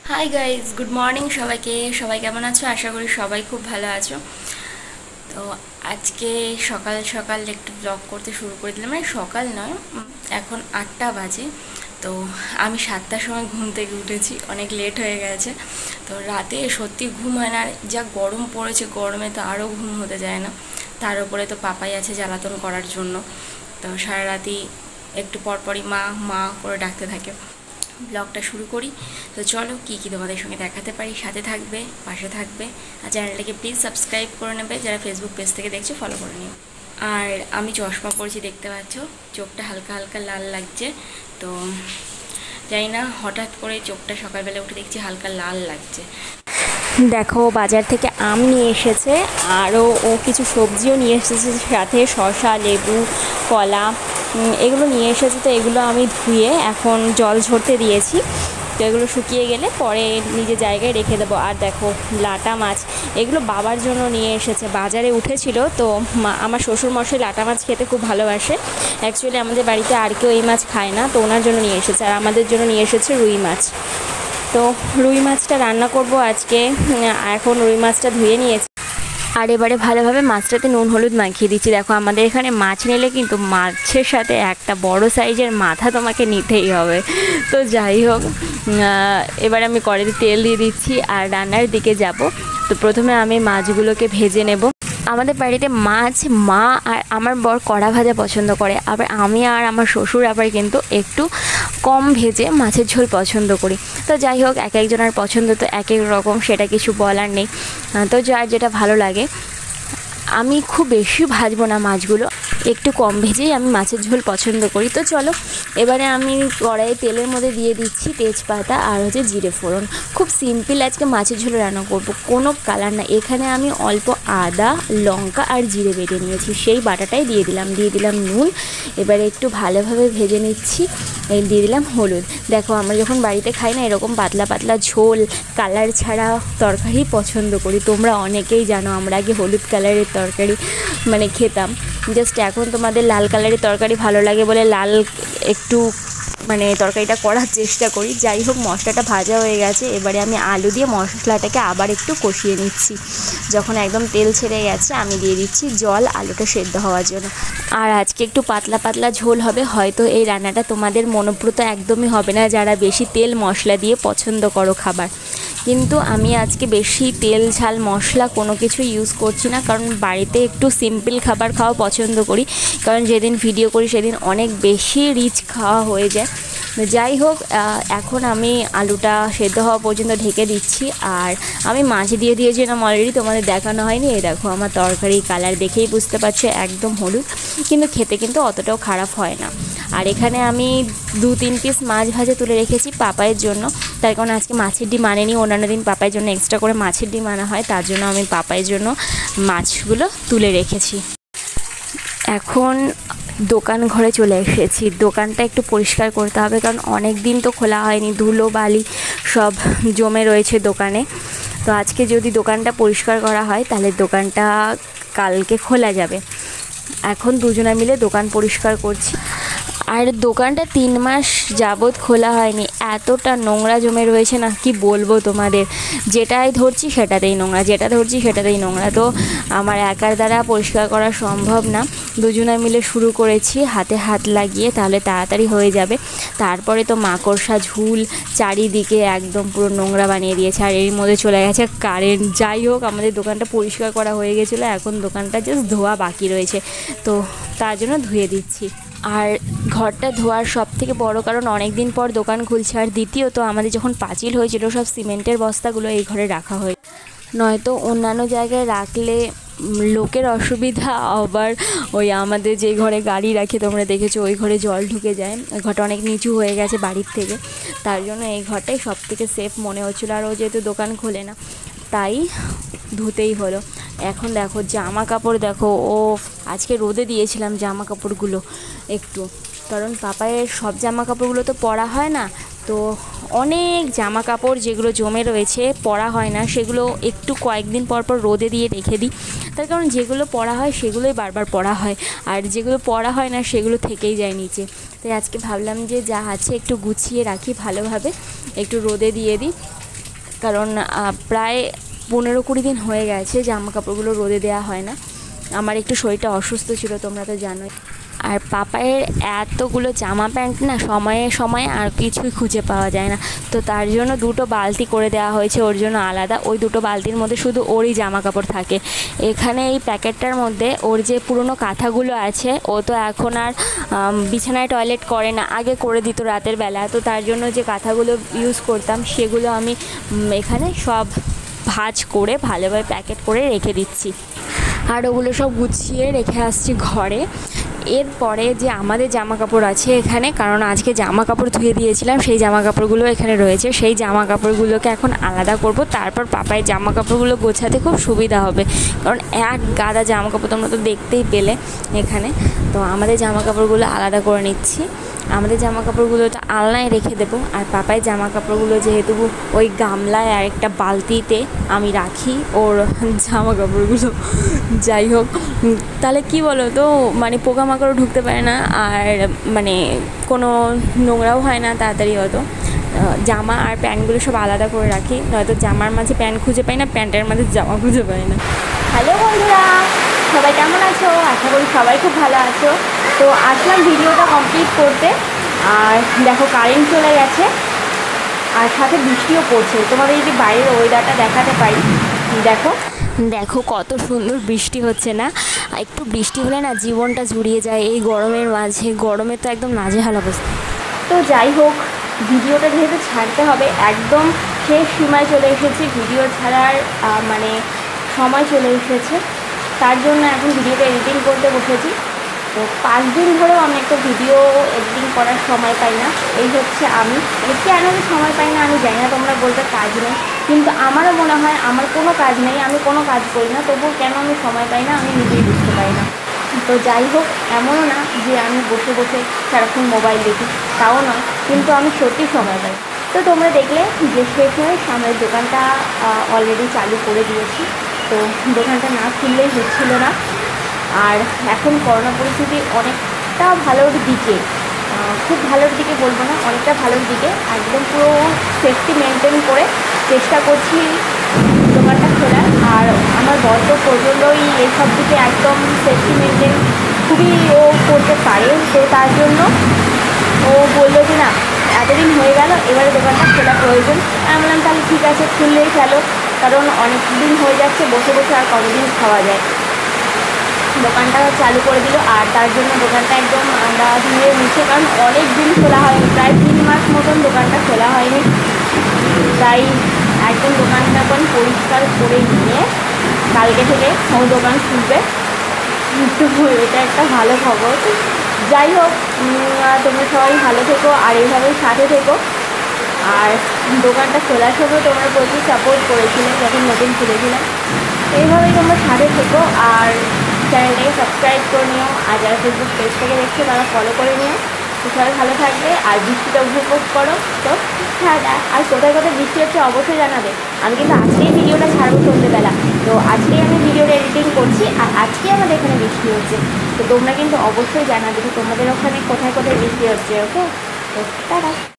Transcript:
Hi guys, good morning সবাইকে। সবাই কেমন আছো? আশা করি সবাই খুব ভালো আছো। তো আজকে সকাল সকাল একটু ব্লগ করতে শুরু করে দিলাম, মানে সকাল নয়, এখন 8টা বাজে। তো আমি 7টার সময় ঘুম থেকে উঠেছি, অনেক লেট হয়ে গেছে। তো রাতে সত্যি ঘুম হয় না, আর যা গরম পড়েছে, গরমে তো আরও ঘুম হতে যায় না। তার উপরে তো পাপাই আছে জ্বালাতন করার জন্য, তো সারা রাতি একটু পরপরই মা মা করে ডাকতে থাকে। ব্লগটা শুরু করি। তো চলো কী কী তোমাদের সঙ্গে দেখাতে পারি, সাথে থাকবে, পাশে থাকবে। আর চ্যানেলটাকে প্লিজ সাবস্ক্রাইব করে নেবে, যারা ফেসবুক পেজ থেকে দেখছো ফলো করে নিও। আর আমি চশমা পরেছি, দেখতে পাচ্ছ, চোখটা হালকা হালকা লাল লাগছে। তো জানি না, হঠাৎ করে চোখটা সকালবেলা উঠে দেখছি হালকা লাল লাগছে। দেখো, বাজার থেকে আম নিয়ে এসেছে, আরও ও কিছু সবজিও নিয়ে এসেছে সাথে, শসা, লেবু, কলা, এগুলো নিয়ে এসেছে। তো এগুলো আমি ধুয়ে এখন জল ঝরতে দিয়েছি। তো এগুলো শুকিয়ে গেলে পরে নিজের জায়গায় রেখে দেবো। আর দেখো, লাটা মাছ, এগুলো বাবার জন্য নিয়ে এসেছে, বাজারে উঠেছিল। তো আমার শ্বশুরমশাই লাটা মাছ খেতে খুব ভালোবাসে। অ্যাকচুয়ালি আমাদের বাড়িতে আর কেউ এই মাছ খায় না, তো ওনার জন্য নিয়ে এসেছে। আর আমাদের জন্য নিয়ে এসেছে রুই মাছ। তো রুই মাছটা রান্না করব আজকে। এখন রুই মাছটা ধুয়ে নিয়েছি, আর এবারে ভালোভাবে মাছটাতে নুন হলুদ মাখিয়ে দিচ্ছি। দেখো, আমাদের এখানে মাছ নিলে কিন্তু মাছের সাথে একটা বড় সাইজের মাথা তোমাকে নিতেই হবে। তো যাই হোক, এবার আমি কড়াইতে তেল দিয়ে দিচ্ছি আর রান্নার দিকে যাব। তো প্রথমে আমি মাছগুলোকে ভেজে নেব। আমাদের বাড়িতে মাছ মা আর আমার বর কড়া ভাজা পছন্দ করে, আবার আমি আর আমার শ্বশুর আবার কিন্তু একটু কম ভেজে মাছের ঝোল পছন্দ করি। তো যাই হোক, এক একজনের পছন্দ তো এক এক রকম, সেটা কিছু বলার নেই। তো যার যেটা ভালো লাগে। আমি খুব বেশি ভাজবো না মাছগুলো, একটু কম ভেজেই আমি মাছের ঝোল পছন্দ করি। তো চলো, এবারে আমি কড়াইয়ে তেলের মধ্যে দিয়ে দিচ্ছি তেজপাতা আর জিরে ফোড়ন। খুব সিম্পল আজকে মাছের ঝোল রান্না করব, কোনো কালার না। এখানে আমি অল্প আদা, লঙ্কা আর জিরে বেটে নিয়েছি, সেই বাটাটাই দিয়ে দিলাম নুন। এবারে একটু ভালোভাবে ভেজে নিচ্ছি, দিয়ে দিলাম হলুদ। দেখো, আমরা যখন বাড়িতে খাই না, এরকম পাতলা পাতলা ঝোল, কালার ছাড়া তরকারি পছন্দ করি। তোমরা অনেকেই জানো, আমরা আগে হলুদ কালারের তরকারি খেতাম। জাস্ট এখন তোমাদের লাল কালারের তরকারি ভালো লাগে বলে লাল একটু তরকারিটা করার চেষ্টা করি। যাই হোক, মশলাটা ভাজা হয়ে গেছে। এবারে আমি আলু দিয়ে মশলাটাকে আবার একটু কষিয়ে নিচ্ছি। যখন একদম তেল ছেড়ে গেছে, আমি দিয়ে দিচ্ছি জল আলুটা সেদ্ধ হওয়ার জন্য। আর আজকে একটু পাতলা পাতলা ঝোল হবে। হয়তো এই রান্নাটা তোমাদের মনোপ্রত একদমই হবে না, যারা বেশি তেল মশলা দিয়ে পছন্দ করো খাবার। কিন্তু আমি আজকে বেশি তেল ঝাল মশলা কোনো কিছু ইউজ করছি না, কারণ বাড়িতে একটু সিম্পল খাবার খাওয়া পছন্দ করি। কারণ যেদিন ভিডিও করি সেদিন অনেক বেশি রিচ খাওয়া হয়ে যায়। যাই হোক, এখন আমি আলুটা সেদ্ধ হওয়া পর্যন্ত ঢেকে দিচ্ছি। আর আমি মাছ দিয়ে দিয়েছিলাম অলরেডি, তোমাদের দেখানো হয়নি। এই দেখো, আমার তরকারি কালার দেখেই বুঝতে পারছো, একদম হলুদ, কিন্তু খেতে কিন্তু অতটাও খারাপ হয় না। আর এখানে আমি 2-3 পিস মাছ ভাজা তুলে রেখেছি পাপাইয়ের জন্য, তার কারণ আজকে মাছের ডিম আনেনি। অন্যান্য দিন পাপাইয়ের জন্য এক্সট্রা করে মাছের ডিম আনা হয়, তার জন্য আমি পাপাইয়ের জন্য মাছগুলো তুলে রেখেছি। এখন দোকান ঘরে চলে এসেছি। দোকানটা একটু পরিষ্কার করতে হবে, কারণ অনেক দিন তো খোলা হয়নি, ধুলো বালি সব জমে রয়েছে দোকানে। তো আজকে যদি দোকানটা পরিষ্কার করা হয়, তাহলে দোকানটা কালকে খোলা যাবে। এখন দুজনে মিলে দোকান পরিষ্কার করছি। আর দোকানটা 3 মাস যাবৎ খোলা হয়নি, এতটা নোংরা জমে রয়েছে না, কি বলবো তোমাদের। যেটাই ধরছি সেটাতেই নোংরা, যেটা ধরছি সেটাতেই নোংরা। তো আমার একার দ্বারা পরিষ্কার করা সম্ভব না, দুজনে মিলে শুরু করেছি হাতে হাত লাগিয়ে, তাহলে তাড়াতাড়ি হয়ে যাবে। তারপরে তো মাকড়সা ঝুল চারিদিকে একদম পুরো নোংরা বানিয়ে দিয়েছে, আর এর মধ্যে চলে গেছে কারেন্ট। যাই হোক, আমাদের দোকানটা পরিষ্কার করা হয়ে গেছিলো, এখন দোকানটা জাস্ট ধোয়া বাকি রয়েছে, তো তার জন্য ধুয়ে দিচ্ছি। আর ঘরটা ধোয়ার সব থেকে বড় কারণ, অনেক দিন পর দোকান খুলছে। আর দ্বিতীয়ত, আমাদের যখন পাঁচিল হয়েছিল, সব সিমেন্টের বস্তাগুলো এই ঘরে রাখা হয়, নয়তো অন্যান্য জায়গায় রাখলে লোকের অসুবিধা। আবার ওই আমাদের যে ঘরে গাড়ি রাখে, তোমরা দেখেছো, ওই ঘরে জল ঢুকে যায়। ওই ঘরটা অনেক নিচু হয়ে গেছে বাড়ির থেকে, তার জন্য এই ঘরটাই সব থেকে সেফ মনে হচ্ছিলো। আর ও যেহেতু দোকান খোলে না, তাই ধুতেই হলো। এখন দেখো, জামা কাপড় দেখো, আজকে রোদে দিয়েছিলাম জামা কাপড়গুলো একটু, কারণ পাপায়ের সব জামা কাপড়গুলো তো পরা হয় না। তো অনেক জামা কাপড় যেগুলো জমে রয়েছে পরা হয় না, সেগুলো একটু কয়েকদিন পর পর রোদে দিয়ে রেখে দিই। তার কারণ যেগুলো পরা হয় সেগুলোই বারবার পরা হয়, আর যেগুলো পরা হয় না সেগুলো থেকেই যায় নিচে। তাই আজকে ভাবলাম যে যা আছে একটু গুছিয়ে রাখি ভালোভাবে, একটু রোদে দিয়ে দিই। কারণ প্রায় 15-20 দিন হয়ে গেছে জামা কাপড়গুলো রোদে দেওয়া হয় না। আমার একটু শরীরটা অসুস্থ ছিল, তোমরা তো জানোই। আর পাপায়ের এতগুলো জামা প্যান্ট না সময়ে সময়ে আর কিছুই খুঁজে পাওয়া যায় না, তো তার জন্য 2টো বালতি করে দেওয়া হয়েছে ওর জন্য আলাদা। ওই 2টো বালতির মধ্যে শুধু ওরই জামা কাপড় থাকে। এখানে এই প্যাকেটটার মধ্যে ওর যে পুরনো কাঁথাগুলো আছে, ও তো এখন আর বিছানায় টয়লেট করে না, আগে করে দিত রাতের বেলা, তো তার জন্য যে কাঁথাগুলো ইউজ করতাম সেগুলো আমি এখানে সব ভাঁজ করে ভালোভাবে প্যাকেট করে রেখে দিচ্ছি। আর ওগুলো সব গুছিয়ে রেখে আসছি ঘরে। এরপরে যে আমাদের জামা কাপড় আছে এখানে, কারণ আজকে জামা কাপড় ধুয়ে দিয়েছিলাম, সেই জামা কাপড়গুলো এখানে রয়েছে। সেই জামা কাপড়গুলোকে এখন আলাদা করব, তারপর পাপায়ের জামা কাপড়গুলো গোছাতে খুব সুবিধা হবে, কারণ এক গাদা জামা কাপড় তোমরা তো দেখতেই পেলে এখানে। তো আমাদের জামা কাপড়গুলো আলাদা করে নিচ্ছি। আমাদের জামা কাপড়গুলো তো আলনায় রেখে দেবো, আর পাপায়ের জামা কাপড়গুলো যেহেতু ওই গামলায় আর একটা বালতিতে আমি রাখি ওর জামা কাপড়গুলো। যাই হোক, তাহলে কি বলো তো, মানে পোকামাকড়ও ঢুকতে পারে না, আর মানে কোনো নোংরাও হয় না তাড়াতাড়ি। হয়তো জামা আর প্যান্টগুলো সব আলাদা করে রাখি, নয়তো জামার মাঝে প্যান্ট খুঁজে পাই না, প্যান্টের মাঝে জামা খুঁজে পাই না। হ্যালো বন্ধুরা, সবাই কেমন আছো? আশা করি সবাই খুব ভালো আছো। তো আসলাম ভিডিওটা কমপ্লিট করতে, আর দেখো কারেন্ট চলে গেছে, আর সাথে বৃষ্টিও পড়ছে। তোমাদের যদি বাইরের ওয়েদারটা দেখাতে পারি, দেখো দেখো কত সুন্দর বৃষ্টি হচ্ছে না? একটু বৃষ্টি হলে না জীবনটা জুড়িয়ে যায় এই গরমের মাঝে। গরমে তো একদম নাজেহাল অবস্থা। তো যাই হোক, ভিডিওটা যেহেতু ছাড়তে হবে, একদম শেষ সীমায় চলে এসেছি, ভিডিও ছাড়ার মানে সময় চলে এসেছে। তার জন্য এখন ভিডিওটা এডিটিং করতে বসেছি। তো 5 দিন ধরেও আমি একটা ভিডিও এডিটিং করার সময় পাই না। এই হচ্ছে আমি কেন আমি সময় পাই না আমি জানি না, তোমরা বলতে কাজ নেই, কিন্তু আমারও মনে হয় আমার কোনো কাজ নেই, আমি কোনো কাজ করি না, তবুও কেন আমি সময় পাই না আমি নিজেই বুঝতে পারি না। তো যাই হোক, এমনও না যে আমি বসে বসে সারাক্ষণ মোবাইল দেখি, তাও নয়, কিন্তু আমি সত্যি সময় পাই। তো তোমরা দেখলে যে শেষ হয়ে সামনের দোকানটা অলরেডি চালু করে দিয়েছি। তো দোকানটা না খুললেই হচ্ছিল না। আর এখন করোনা পরিস্থিতি অনেকটা ভালোর দিকে, খুব ভালোর দিকে বলবো না, অনেকটা ভালোর দিকে, একদম পুরো সেফটি মেনটেন করে চেষ্টা করছি দোকানটা খোলার। আর আমার বর তো প্রচণ্ডই এসব দিকে একদম সেফটি মেনটেন খুবই ও করতে পারে। তো তার জন্য ও বললো যে না, এতদিন হয়ে গেল, এবারে দোকানটা খোলা প্রয়োজন। আমি বললাম তাহলে ঠিক আছে, খুললেই চলো, কারণ অনেক দিন হয়ে যাচ্ছে বসে বসে, আর কতদিন খাওয়া যায়। দোকানটা চালু করে দিল, আর তার জন্য দোকানটা একদম আমরা ধুয়ে মুছে, কারণ অনেক দিন খোলা হয়নি, প্রায় 3 মাস মতন দোকানটা খোলা হয়নি। তাই একদম দোকানটা এখন পরিষ্কার করে নিয়ে কালকে থেকে ও দোকান খুলবে। তো এটা একটা ভালো খবর। যাই হোক, তোমরা সবাই ভালো থেকো আর এইভাবেই সাথে থেকো। আর দোকানটা খোলার সময় তোমরা প্রচুর সাপোর্ট করেছিলে যখন নতুন খুলেছিলাম, এইভাবেই তোমরা সাথে থেকো। আর চ্যানেলটাকে সাবস্ক্রাইব করে নিও, আর যারা ফেসবুক পেজ থেকে দেখছো তারা ফলো করে নিও। তো সবাই ভালো থাকবে আর বৃষ্টিটা উপভোগ করো। তো হ্যাঁ, আর কোথায় কোথায় বৃষ্টি হচ্ছে অবশ্যই জানাবে। আমি কিন্তু আজকেই ভিডিওটা ছাড়বো সন্ধ্যেবেলা, তো আজকেই আমি ভিডিওটা এডিটিং করছি, আর আজকেই আমাদের এখানে বৃষ্টি হচ্ছে। তো তোমরা কিন্তু অবশ্যই জানাবে যে তোমাদের ওখানে কোথায় কোথায় বৃষ্টি হচ্ছে। ওকে, তো টাটা।